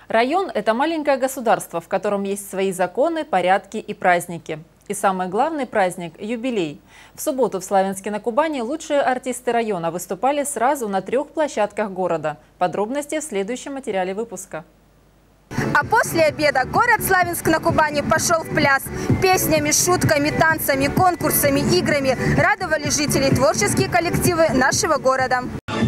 Район – это маленькое государство, в котором есть свои законы, порядки и праздники. И самый главный праздник – юбилей. В субботу в Славянске на Кубани лучшие артисты района выступали сразу на 3 площадках города. Подробности в следующем материале выпуска. А после обеда город Славянск на Кубани пошел в пляс. Песнями, шутками, танцами, конкурсами, играми радовали жителей творческие коллективы нашего города.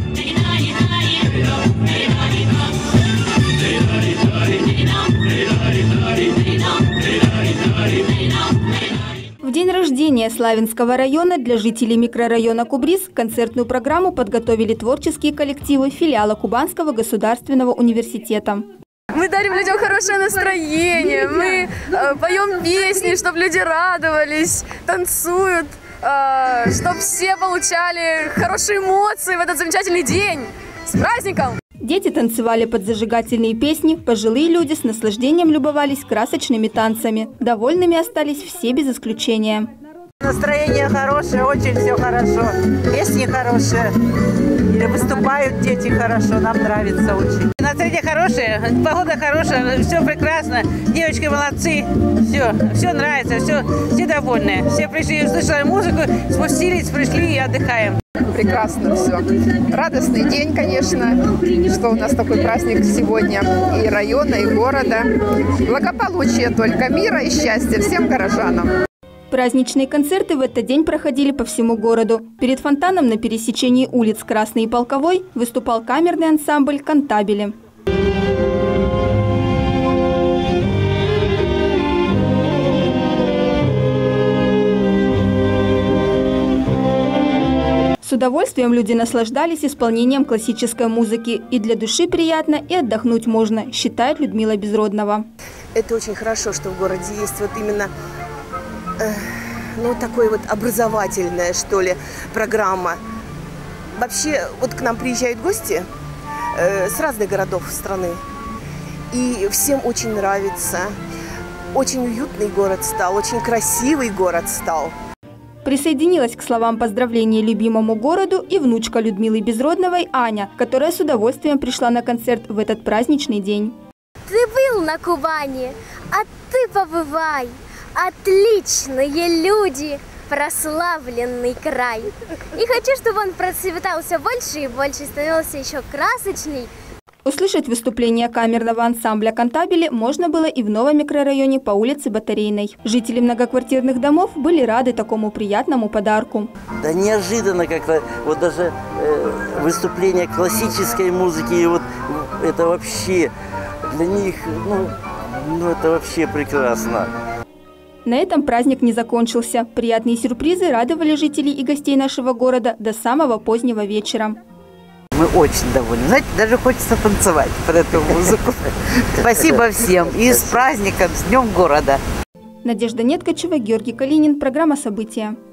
В день рождения Славянского района для жителей микрорайона Кубрис концертную программу подготовили творческие коллективы филиала Кубанского государственного университета. Мы дарим людям хорошее настроение, мы поем песни, чтобы люди радовались, танцуют, чтобы все получали хорошие эмоции в этот замечательный день. С праздником! Дети танцевали под зажигательные песни, пожилые люди с наслаждением любовались красочными танцами. Довольными остались все без исключения. Настроение хорошее, очень все хорошо. Песни хорошие, выступают дети хорошо, нам нравится очень. Настроение хорошее, погода хорошая, все прекрасно, девочки молодцы, все нравится, все довольны. Все пришли, услышали музыку, спустились, пришли и отдыхаем. Прекрасно все. Радостный день, конечно, что у нас такой праздник сегодня и района, и города. Благополучие только, мира и счастья всем горожанам. Праздничные концерты в этот день проходили по всему городу. Перед фонтаном на пересечении улиц Красной и Полковой выступал камерный ансамбль «Кантабили». С удовольствием люди наслаждались исполнением классической музыки. И для души приятно, и отдохнуть можно, считает Людмила Безродного. Это очень хорошо, что в городе есть вот именно такой вот образовательная, что ли, программа. Вообще, вот к нам приезжают гости с разных городов страны. И всем очень нравится. Очень уютный город стал, очень красивый город стал. Присоединилась к словам поздравления любимому городу и внучка Людмилы Безродновой Аня, которая с удовольствием пришла на концерт в этот праздничный день. Ты был на Кубани, а ты побывай. Отличные люди, прославленный край. И хочу, чтобы он процветал все больше и больше, становился еще красочней. Услышать выступление камерного ансамбля «Кантабили» можно было и в новом микрорайоне по улице Батарейной. Жители многоквартирных домов были рады такому приятному подарку. Да неожиданно как-то, вот даже выступление классической музыки, вот это вообще для них, это вообще прекрасно. На этом праздник не закончился. Приятные сюрпризы радовали жителей и гостей нашего города до самого позднего вечера. Мы очень довольны. Знаете, даже хочется танцевать под эту музыку. Спасибо всем. И с праздником, с Днем города. Надежда Неткачева, Георгий Калинин. Программа «События».